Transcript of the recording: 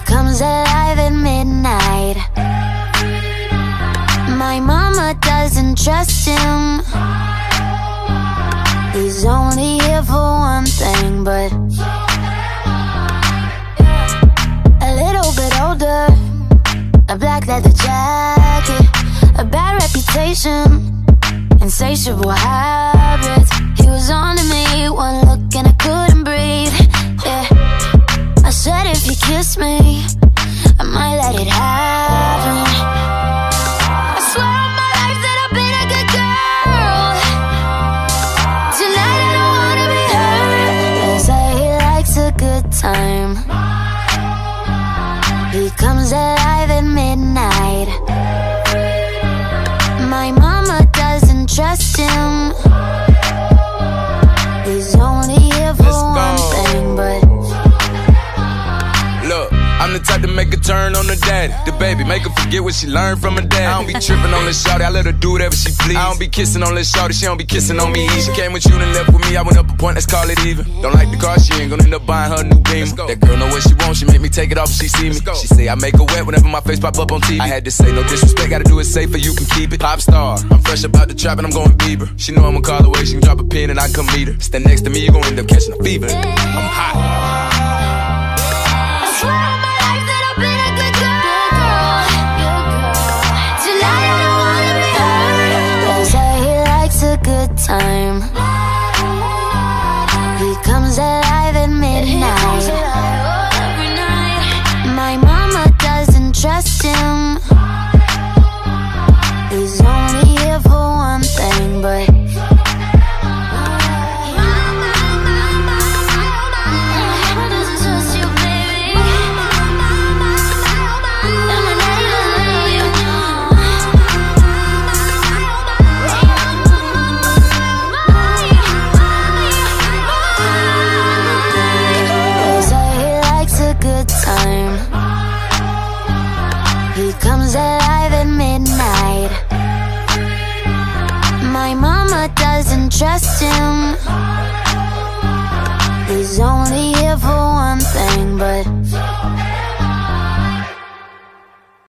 comes alive at midnight. My mama doesn't trust him. He's only here for one thing, but a little bit older, a black leather jacket, a bad reputation, insatiable habits. He was on to me, one look and I couldn't breathe. Yeah, I said if you kiss me, I might let it happen. I swear on my life that I've been a good girl. Tonight I don't wanna be hurt. They say he likes a good time. He comes alive at midnight. My mama doesn't trust him. He's only here for one thing, but look, I'm the type to make a turn on the daddy. The baby, make her forget what she learned from her dad. I don't be tripping on this shawty, I let her do whatever she please. I don't be kissing on this shawty, she don't be kissing on me. She came with you and left with me, I went up a point, let's call it even. Don't like the car, she ain't gonna end up buying her a new Beamer. That girl know what she wants, she make me take it off if she see me. She say I make her wet whenever my face pop up on TV. I had to say no disrespect, gotta do it safer, you can keep it. Pop star, I'm fresh about the trap and I'm going Bieber. She know I'ma call away, she can drop a pin and I come meet her. Stand next to me, you gon' end up catching a fever. I'm hot.